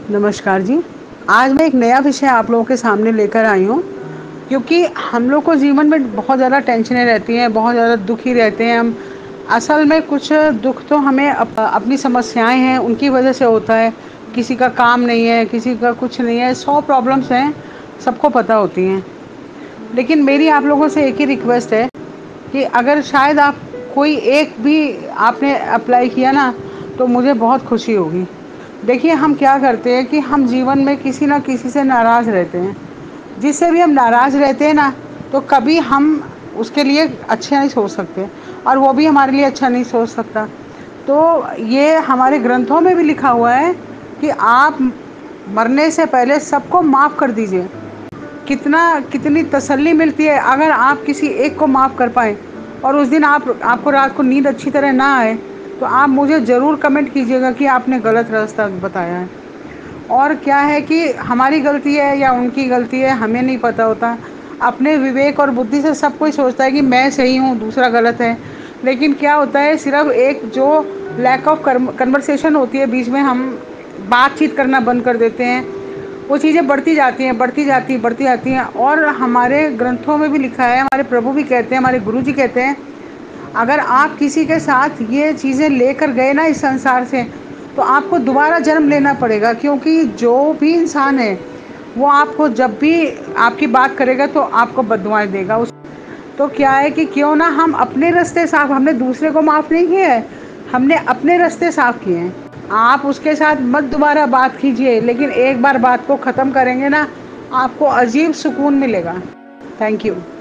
नमस्कार जी। आज मैं एक नया विषय आप लोगों के सामने लेकर आई हूँ, क्योंकि हम लोग को जीवन में बहुत ज़्यादा टेंशनें रहती हैं, बहुत ज़्यादा दुखी रहते हैं हम। असल में कुछ दुख तो हमें अपनी समस्याएं हैं उनकी वजह से होता है। किसी का काम नहीं है, किसी का कुछ नहीं है, 100 प्रॉब्लम्स हैं, सबको पता होती हैं। लेकिन मेरी आप लोगों से एक ही रिक्वेस्ट है कि अगर शायद आप कोई एक भी आपने अप्लाई किया ना, तो मुझे बहुत खुशी होगी। देखिए, हम क्या करते हैं कि हम जीवन में किसी ना किसी से नाराज़ रहते हैं। जिससे भी हम नाराज़ रहते हैं ना, तो कभी हम उसके लिए अच्छा नहीं सोच सकते, और वो भी हमारे लिए अच्छा नहीं सोच सकता। तो ये हमारे ग्रंथों में भी लिखा हुआ है कि आप मरने से पहले सबको माफ़ कर दीजिए। कितनी तसल्ली मिलती है अगर आप किसी एक को माफ़ कर पाएँ, और उस दिन आपको रात को नींद अच्छी तरह ना आए, तो आप मुझे ज़रूर कमेंट कीजिएगा कि आपने गलत रास्ता बताया है। और क्या है कि हमारी गलती है या उनकी गलती है, हमें नहीं पता होता। अपने विवेक और बुद्धि से सब कोई सोचता है कि मैं सही हूँ, दूसरा गलत है। लेकिन क्या होता है, सिर्फ एक जो लैक ऑफ कन्वर्सेशन होती है बीच में, हम बातचीत करना बंद कर देते हैं। वो चीज़ें बढ़ती जाती हैं, बढ़ती जाती हैं। और हमारे ग्रंथों में भी लिखा है, हमारे प्रभु भी कहते हैं, हमारे गुरु जी कहते हैं, अगर आप किसी के साथ ये चीज़ें लेकर गए ना इस संसार से, तो आपको दोबारा जन्म लेना पड़ेगा। क्योंकि जो भी इंसान है, वो आपको जब भी आपकी बात करेगा तो आपको बददुआएं देगा। उस तो क्या है कि क्यों ना हम अपने रास्ते साफ, हमने दूसरे को माफ़ नहीं किया है, हमने अपने रास्ते साफ किए हैं। आप उसके साथ मत दोबारा बात कीजिए, लेकिन एक बार बात को ख़त्म करेंगे ना, आपको अजीब सुकून मिलेगा। Thank you.